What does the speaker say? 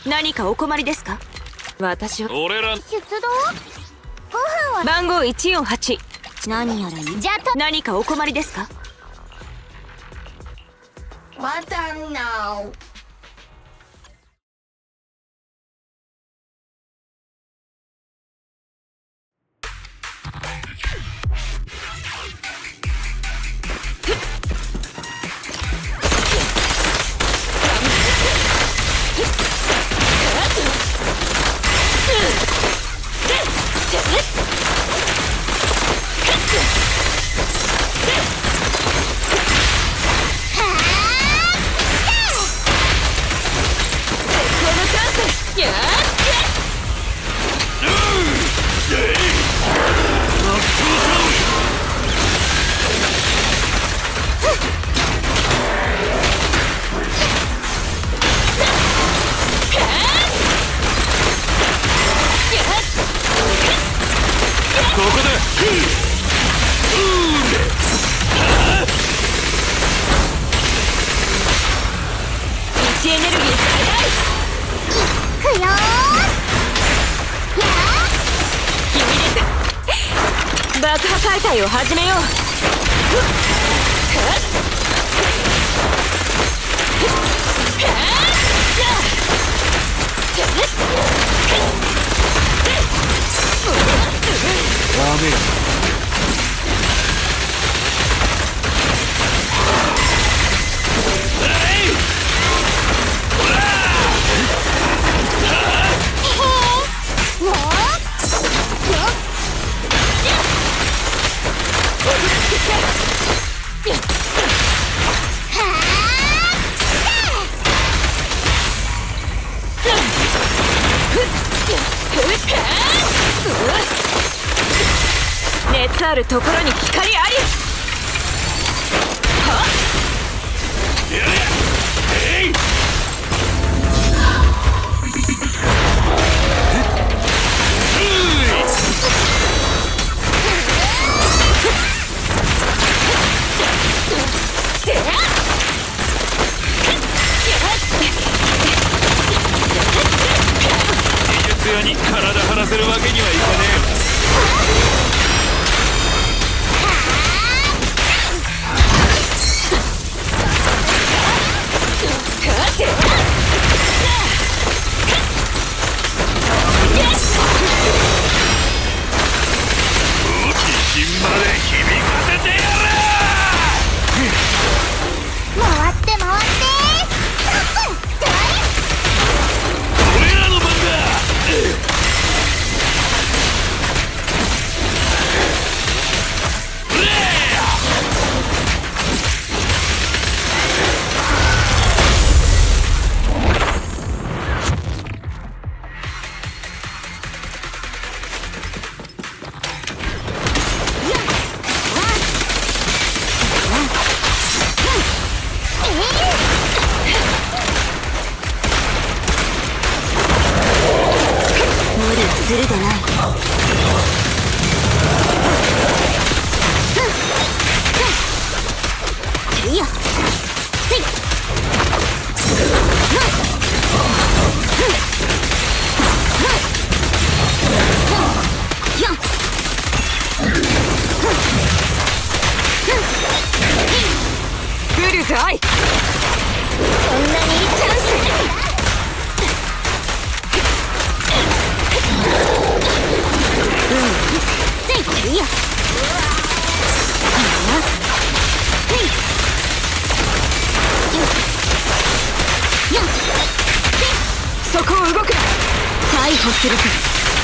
何かお困りですか？私は俺ら出動？ご飯は番号148。 何やらじゃと何かお困りですか？ またなお。 エネルギー最くよー。やー爆破解体を始めよう。 ダメよ。 熱あるところに光あり。はっ技術屋に体張らせるわけにはいかねえよ。地震まで響かせてやる。 回って回って俺らの番だ。 無理はするでない。いやブルズアイ。 そんなにチャンス。いやそこを動くな。逮捕するか。